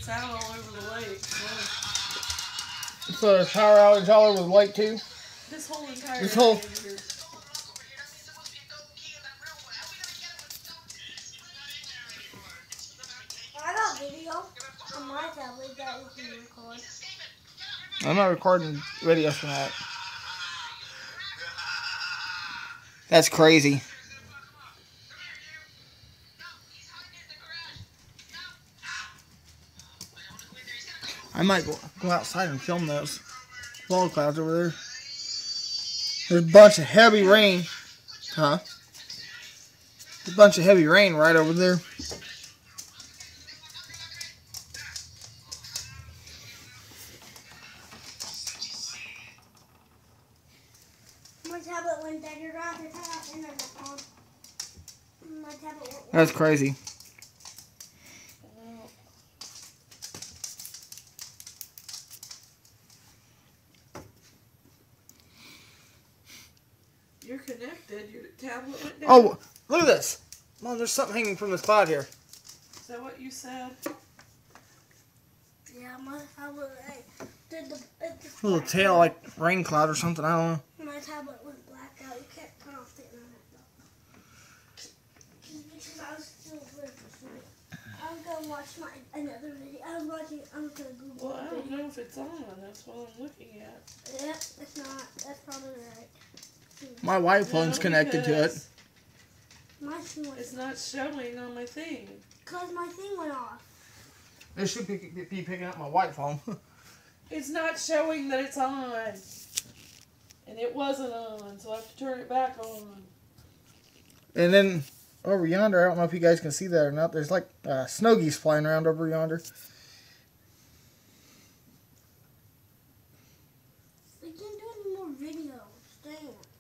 it's out all over the lake. So there's power outage all over the lake too? This whole entire This whole... area. I got video on my tablet that we can record. I'm not recording videos from that. That's crazy. I might go outside and film those fog clouds over there. There's a bunch of heavy rain. Huh? There's a bunch of heavy rain right over there. My tablet went dead. You're gonna have to turn off internet on. My tablet went. That's crazy. You're connected. Your tablet went down. Oh, look at this. Mom, there's something hanging from the spot here. Is that what you said? Yeah, my tablet did the A little tail like rain cloud or something. I don't know. My tablet went black out. You can't turn off the internet though. Because I was still listening. I was gonna watch another video. I'm gonna Google. Well, I don't know if it's on. That's what I'm looking at. Yep, it's not. That's probably right. My Wi-Fi's connected to it. My thing It's not showing on my thing. Because my thing went off. It should be picking up my Wi-Fi. It's not showing that it's on. And it wasn't on, so I have to turn it back on. And then over yonder, I don't know if you guys can see that or not, there's like snow geese flying around over yonder. We can't do any more videos. Dang it.